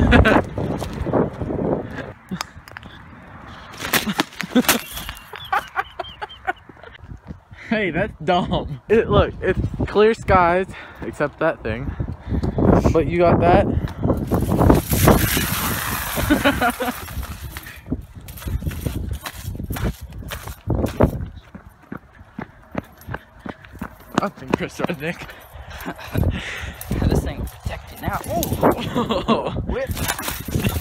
Hey, that's dumb. Look, it's clear skies, except that thing. But you got that. Nothing, Chris Rednick. This thing will protect you now. Oh! Whip.